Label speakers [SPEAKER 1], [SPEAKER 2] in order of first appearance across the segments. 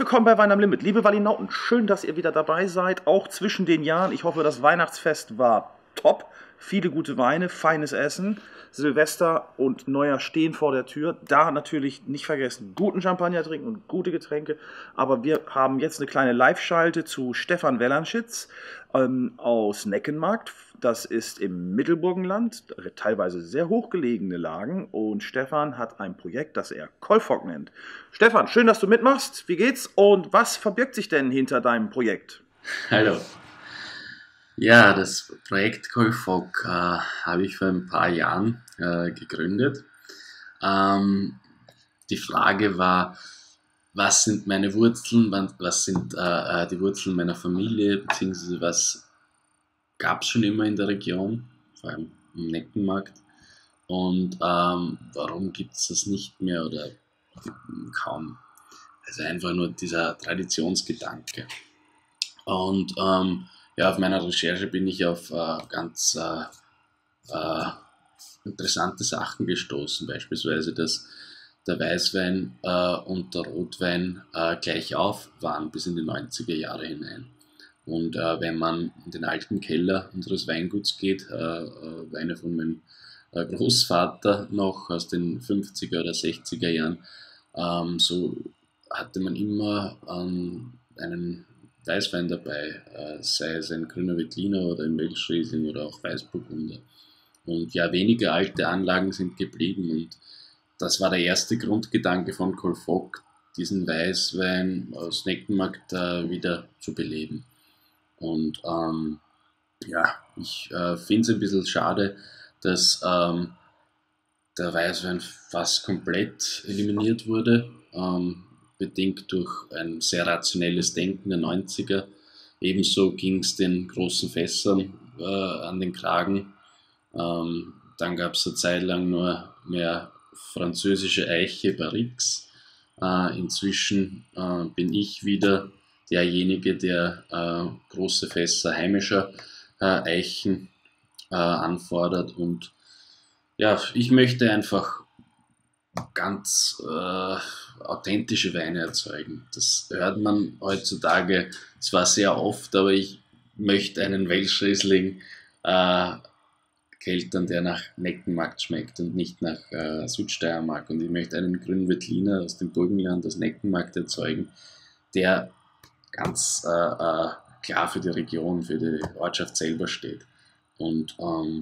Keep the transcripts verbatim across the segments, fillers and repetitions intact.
[SPEAKER 1] willkommen bei Wein am Limit. Liebe Wallinauten, schön, dass ihr wieder dabei seid, auch zwischen den Jahren. Ich hoffe, das Weihnachtsfest war top. Viele gute Weine, feines Essen. Silvester und Neujahr stehen vor der Tür. Da natürlich nicht vergessen, guten Champagner trinken und gute Getränke. Aber wir haben jetzt eine kleine Live-Schalte zu Stefan Wellanschitz ähm, aus Neckenmarkt. Das ist im Mittelburgenland, teilweise sehr hochgelegene Lagen. Und Stefan hat ein Projekt, das er Kolfog nennt. Stefan, schön, dass du mitmachst. Wie geht's und was verbirgt sich denn hinter deinem Projekt?
[SPEAKER 2] Hallo. Ja, das Projekt Kolfog äh, habe ich vor ein paar Jahren äh, gegründet. Ähm, die Frage war, was sind meine Wurzeln, was sind äh, die Wurzeln meiner Familie, beziehungsweise was gab es schon immer in der Region, vor allem im Neckenmarkt, und ähm, warum gibt es das nicht mehr oder kaum. Also einfach nur dieser Traditionsgedanke. Und ähm, ja, auf meiner Recherche bin ich auf äh, ganz äh, äh, interessante Sachen gestoßen, beispielsweise, dass der Weißwein äh, und der Rotwein äh, gleich auf waren bis in die neunziger Jahre hinein. Und äh, wenn man in den alten Keller unseres Weinguts geht, äh, äh, Weine von meinem äh, Großvater noch aus den fünfziger oder sechziger Jahren, ähm, so hatte man immer ähm, einen Weißwein dabei, äh, sei es ein grüner Veltliner oder ein Welschriesling oder auch Weißburgunder. Und ja, wenige alte Anlagen sind geblieben und das war der erste Grundgedanke von Kolfog, diesen Weißwein aus Neckenmarkt äh, wieder zu beleben. Und ähm, ja, ich äh, finde es ein bisschen schade, dass ähm, der Weißwein fast komplett eliminiert wurde. Ähm, bedingt durch ein sehr rationelles Denken der neunziger. Ebenso ging es den großen Fässern äh, an den Kragen. Ähm, dann gab es eine Zeit lang nur mehr französische Eiche Barriques. Äh, inzwischen äh, bin ich wieder derjenige, der äh, große Fässer heimischer äh, Eichen äh, anfordert. Und ja, ich möchte einfach ganz äh, authentische Weine erzeugen. Das hört man heutzutage zwar sehr oft, aber ich möchte einen Welschriesling äh, keltern, der nach Neckenmarkt schmeckt und nicht nach äh, Südsteiermark. Und ich möchte einen grünen Veltliner aus dem Burgenland, aus Neckenmarkt erzeugen, der ganz äh, äh, klar für die Region, für die Ortschaft selber steht. Und ähm,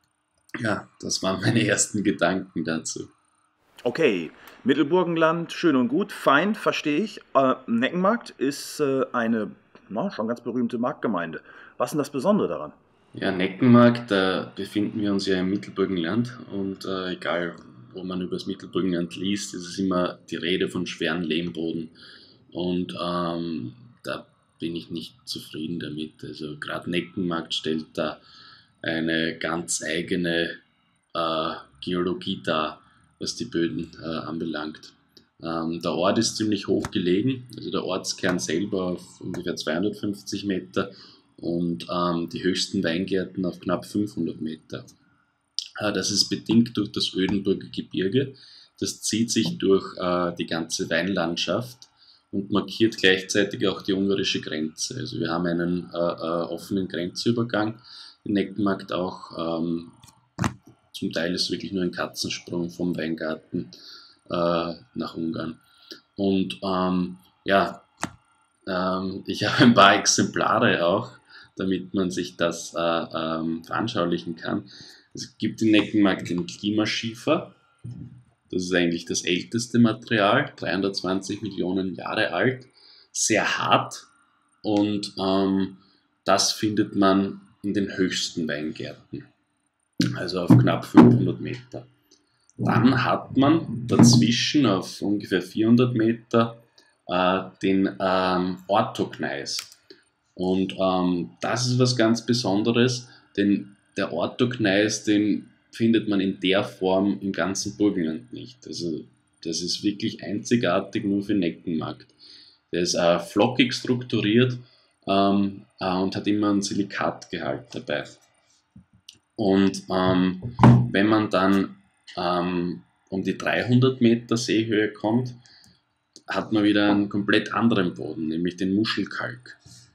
[SPEAKER 2] ja, das waren meine ersten Gedanken dazu.
[SPEAKER 1] Okay, Mittelburgenland, schön und gut, fein, verstehe ich. Äh, Neckenmarkt ist äh, eine na, schon ganz berühmte Marktgemeinde. Was ist denn das Besondere daran?
[SPEAKER 2] Ja, Neckenmarkt, da befinden wir uns ja im Mittelburgenland und äh, egal, wo man über das Mittelburgenland liest, ist es immer die Rede von schweren Lehmboden. Und ähm, da bin ich nicht zufrieden damit. Also gerade Neckenmarkt stellt da eine ganz eigene äh, Geologie dar, was die Böden äh, anbelangt. Ähm, der Ort ist ziemlich hoch gelegen, also der Ortskern selber auf ungefähr zweihundertfünfzig Meter und ähm, die höchsten Weingärten auf knapp fünfhundert Meter. Äh, das ist bedingt durch das Ödenburger Gebirge. Das zieht sich durch äh, die ganze Weinlandschaft und markiert gleichzeitig auch die ungarische Grenze. Also wir haben einen äh, äh, offenen Grenzübergang in Neckenmarkt auch. Ähm, Zum Teil ist es wirklich nur ein Katzensprung vom Weingarten äh, nach Ungarn. Und ähm, ja, ähm, ich habe ein paar Exemplare auch, damit man sich das äh, ähm, veranschaulichen kann. Es gibt in Neckenmarkt den Klimaschiefer. Das ist eigentlich das älteste Material, dreihundertzwanzig Millionen Jahre alt, sehr hart und ähm, das findet man in den höchsten Weingärten, also auf knapp fünfhundert Meter. Dann hat man dazwischen auf ungefähr vierhundert Meter äh, den ähm, Orthokneis. Und ähm, das ist was ganz Besonderes, denn der Orthokneis, den findet man in der Form im ganzen Burgenland nicht. Also das ist wirklich einzigartig nur für Neckenmarkt. Der ist äh, flockig strukturiert ähm, äh, und hat immer einen Silikatgehalt dabei. Und ähm, wenn man dann ähm, um die dreihundert Meter Seehöhe kommt, hat man wieder einen komplett anderen Boden, nämlich den Muschelkalk.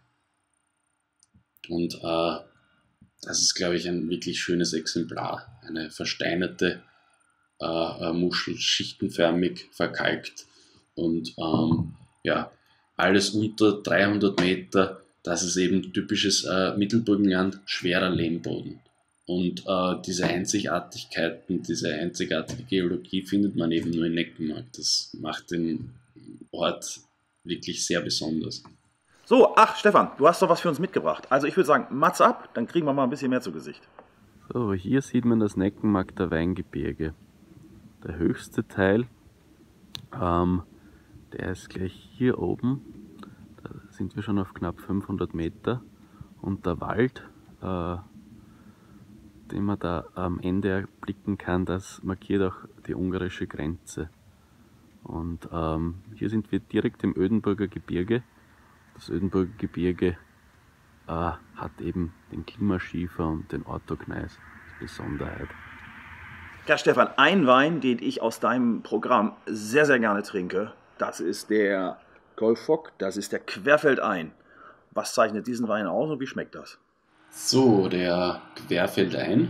[SPEAKER 2] Und äh, das ist, glaube ich, ein wirklich schönes Exemplar. Eine versteinerte äh, Muschel, schichtenförmig verkalkt. Und ähm, ja, alles unter dreihundert Meter, das ist eben typisches äh, Mittelburgenland, schwerer Lehmboden. Und äh, diese Einzigartigkeiten, diese einzigartige Geologie findet man eben nur in Neckenmark. Das macht den Ort wirklich sehr besonders.
[SPEAKER 1] So, ach Stefan, du hast doch was für uns mitgebracht. Also ich würde sagen, Mats ab, dann kriegen wir mal ein bisschen mehr zu Gesicht.
[SPEAKER 3] So, hier sieht man das Neckenmarkter Weingebirge. Der höchste Teil, ähm, der ist gleich hier oben. Da sind wir schon auf knapp fünfhundert Meter. Und der Wald, äh, den man da am Ende erblicken kann, das markiert auch die ungarische Grenze. Und ähm, hier sind wir direkt im Ödenburger Gebirge. Das Ödenburger Gebirge äh, hat eben den Klimaschiefer und den Orthogneis als Besonderheit.
[SPEAKER 1] Ja, Stefan, ein Wein, den ich aus deinem Programm sehr, sehr gerne trinke, das ist der Golfock, das ist der Querfeldein. Was zeichnet diesen Wein aus und wie schmeckt das?
[SPEAKER 2] So, der Querfeldein,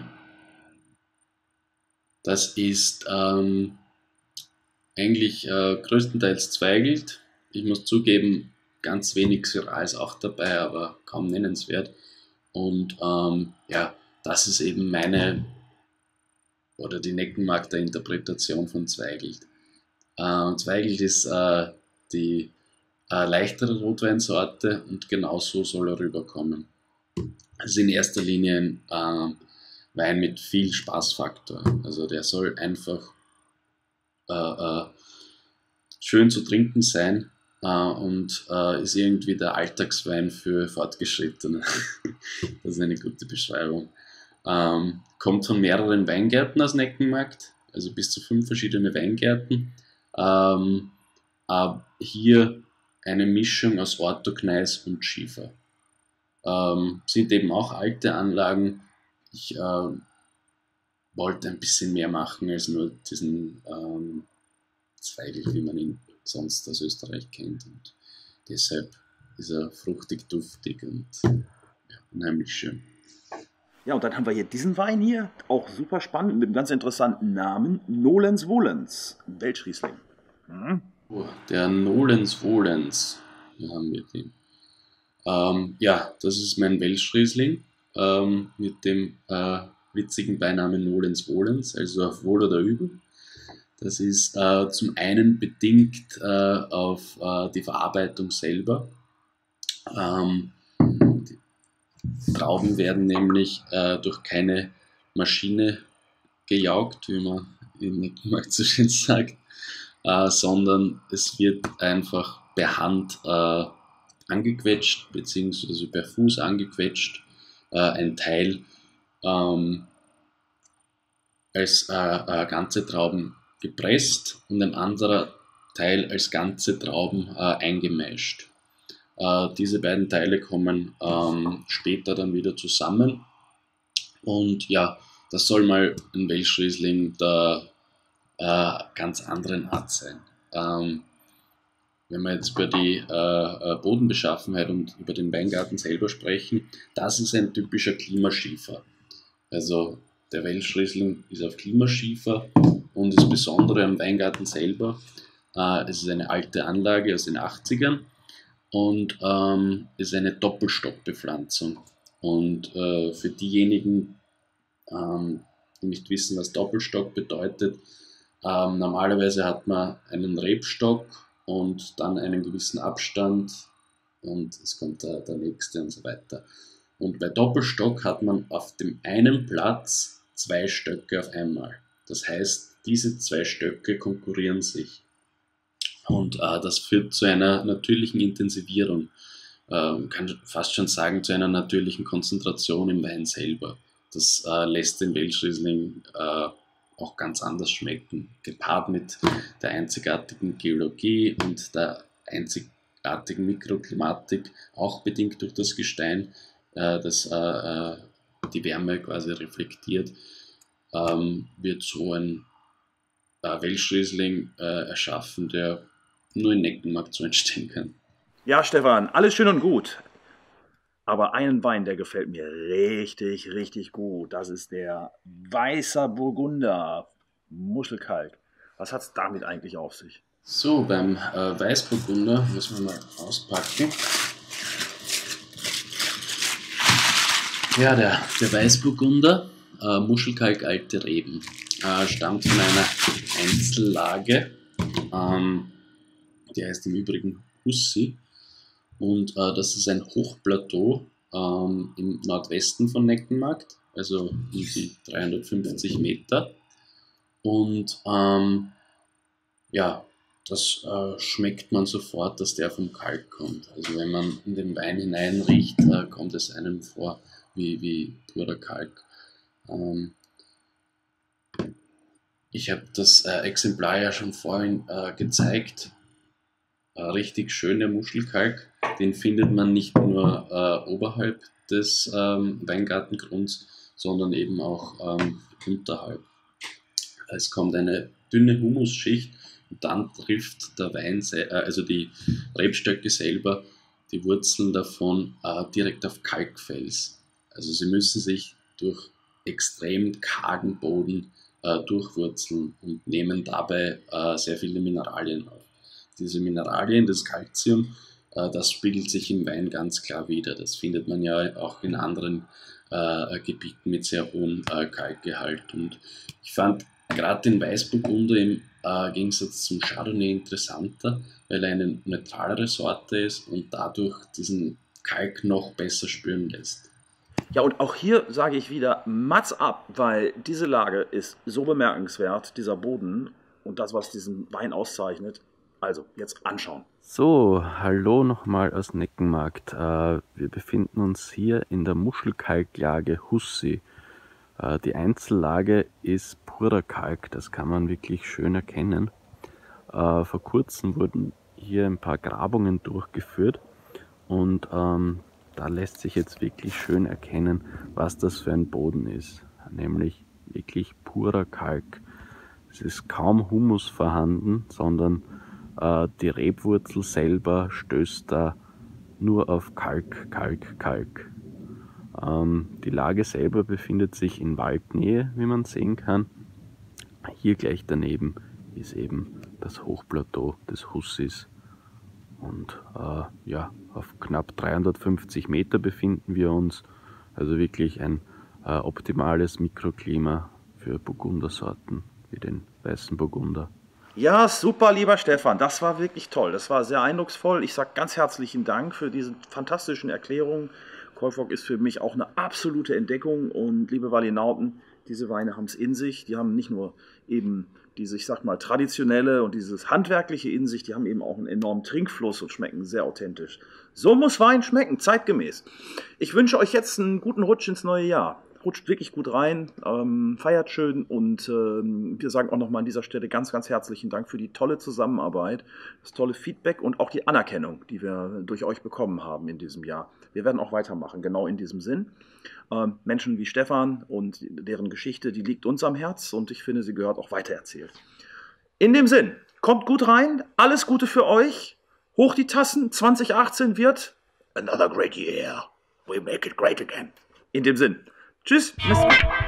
[SPEAKER 2] das ist ähm, eigentlich äh, größtenteils zweigelt. Ich muss zugeben, ganz wenig Syrah ist auch dabei, aber kaum nennenswert. Und ähm, ja, das ist eben meine oder die Neckenmarkter Interpretation von Zweigelt. Äh, Zweigelt ist äh, die äh, leichtere Rotweinsorte und genau so soll er rüberkommen. Also in erster Linie ein äh, Wein mit viel Spaßfaktor. Also der soll einfach äh, äh, schön zu trinken sein äh, und äh, ist irgendwie der Alltagswein für Fortgeschrittene. Das ist eine gute Beschreibung. Ähm, kommt von mehreren Weingärten aus Neckenmarkt, also bis zu fünf verschiedene Weingärten. Ähm, äh, hier eine Mischung aus Orthogneis und Schiefer. Ähm, sind eben auch alte Anlagen. Ich äh, wollte ein bisschen mehr machen als nur diesen ähm, Zweigel, wie man ihn sonst aus Österreich kennt. Und deshalb ist er fruchtig, duftig und ja, unheimlich schön.
[SPEAKER 1] Ja, und dann haben wir hier diesen Wein hier, auch super spannend, mit einem ganz interessanten Namen, Nolens Volens, Welschriesling. Mhm.
[SPEAKER 2] Oh, der Nolens Volens, hier haben wir den. Ähm, ja, das ist mein Welschriesling ähm, mit dem äh, witzigen Beinamen Nolens Volens, also auf Wohl oder Übel. Das ist äh, zum einen bedingt äh, auf äh, die Verarbeitung selber. Ähm, die Trauben werden nämlich äh, durch keine Maschine gejaugt, wie man in Neckenmarkt so schön sagt, äh, sondern es wird einfach per Hand äh, angequetscht, beziehungsweise per Fuß angequetscht, äh, ein Teil ähm, als äh, äh, ganze Trauben gepresst und ein anderer Teil als ganze Trauben äh, eingemeischt. Äh, diese beiden Teile kommen ähm, später dann wieder zusammen und ja, das soll mal ein Welschriesling der äh, ganz anderen Art sein. Ähm, wenn wir jetzt über die äh, Bodenbeschaffenheit und über den Weingarten selber sprechen, das ist ein typischer Klimaschiefer. Also der Welschriesling ist auf Klimaschiefer und das Besondere am Weingarten selber, äh, es ist eine alte Anlage aus den achtzigern und ähm, ist eine Doppelstockbepflanzung. Und äh, für diejenigen, ähm, die nicht wissen, was Doppelstock bedeutet, ähm, normalerweise hat man einen Rebstock und dann einen gewissen Abstand und es kommt der, der nächste und so weiter. Und bei Doppelstock hat man auf dem einen Platz zwei Stöcke auf einmal. Das heißt, diese zwei Stöcke konkurrieren sich. Und äh, das führt zu einer natürlichen Intensivierung. Man äh, kann fast schon sagen, zu einer natürlichen Konzentration im Wein selber. Das äh, lässt den Welschriesling äh, auch ganz anders schmecken. Gepaart mit der einzigartigen Geologie und der einzigartigen Mikroklimatik, auch bedingt durch das Gestein, äh, das äh, die Wärme quasi reflektiert, ähm, wird so ein äh, Welschriesling äh, erschaffen, der nur in Neckenmarkt so entstehen kann.
[SPEAKER 1] Ja, Stefan, alles schön und gut. Aber einen Wein, der gefällt mir richtig, richtig gut. Das ist der Weißer Burgunder Muschelkalk. Was hat es damit eigentlich auf sich?
[SPEAKER 2] So, beim äh, Weißburgunder müssen wir mal auspacken. Ja, der, der Weißburgunder, äh, Muschelkalk alte Reben, äh, stammt von einer Einzellage, ähm, die heißt im Übrigen Hussi, und äh, das ist ein Hochplateau ähm, im Nordwesten von Neckenmarkt, also um die dreihundertfünfzig Meter, und ähm, ja, das äh, schmeckt man sofort, dass der vom Kalk kommt. Also wenn man in den Wein hineinriecht, äh, kommt es einem vor wie, wie purer Kalk. Ähm, ich habe das äh, Exemplar ja schon vorhin äh, gezeigt. Äh, richtig schöner Muschelkalk. Den findet man nicht nur äh, oberhalb des ähm, Weingartengrunds, sondern eben auch ähm, unterhalb. Es kommt eine dünne Humusschicht und dann trifft der Wein, äh, also die Rebstöcke selber, die Wurzeln davon äh, direkt auf Kalkfels. Also sie müssen sich durch extrem kargen Boden äh, durchwurzeln und nehmen dabei äh, sehr viele Mineralien auf. Diese Mineralien, das Calcium, äh, das spiegelt sich im Wein ganz klar wider. Das findet man ja auch in anderen äh, Gebieten mit sehr hohem äh, Kalkgehalt. Und ich fand gerade den Weißburgunder im äh, Gegensatz zum Chardonnay interessanter, weil er eine neutralere Sorte ist und dadurch diesen Kalk noch besser spüren lässt.
[SPEAKER 1] Ja, und auch hier sage ich wieder, Mats ab, weil diese Lage ist so bemerkenswert, dieser Boden und das, was diesen Wein auszeichnet. Also, jetzt anschauen.
[SPEAKER 3] So, hallo nochmal aus Neckenmarkt. Äh, wir befinden uns hier in der Muschelkalklage Hussi. Äh, die Einzellage ist purer Kalk, das kann man wirklich schön erkennen. Äh, vor kurzem wurden hier ein paar Grabungen durchgeführt und ähm, da lässt sich jetzt wirklich schön erkennen, was das für ein Boden ist. Nämlich wirklich purer Kalk. Es ist kaum Humus vorhanden, sondern äh, die Rebwurzel selber stößt da nur auf Kalk, Kalk, Kalk. Ähm, die Lage selber befindet sich in Waldnähe, wie man sehen kann. Hier gleich daneben ist eben das Hochplateau des Hussis. Und äh, ja, auf knapp dreihundertfünfzig Meter befinden wir uns. Also wirklich ein äh, optimales Mikroklima für Burgundersorten wie den Weißen Burgunder.
[SPEAKER 1] Ja, super, lieber Stefan, das war wirklich toll. Das war sehr eindrucksvoll. Ich sage ganz herzlichen Dank für diese fantastischen Erklärungen. Koifok ist für mich auch eine absolute Entdeckung. Und liebe Walinauten, diese Weine haben es in sich. Die haben nicht nur eben diese, ich sag mal, traditionelle und dieses handwerkliche in sich, die haben eben auch einen enormen Trinkfluss und schmecken sehr authentisch. So muss Wein schmecken, zeitgemäß. Ich wünsche euch jetzt einen guten Rutsch ins neue Jahr. Rutscht wirklich gut rein, ähm, feiert schön und ähm, wir sagen auch nochmal an dieser Stelle ganz, ganz herzlichen Dank für die tolle Zusammenarbeit, das tolle Feedback und auch die Anerkennung, die wir durch euch bekommen haben in diesem Jahr. Wir werden auch weitermachen, genau in diesem Sinn. Ähm, Menschen wie Stefan und deren Geschichte, die liegt uns am Herz und ich finde, sie gehört auch weitererzählt. In dem Sinn, kommt gut rein, alles Gute für euch, hoch die Tassen, zwanzig achtzehn wird another great year, we make it great again. In dem Sinn. Tschüss. Bis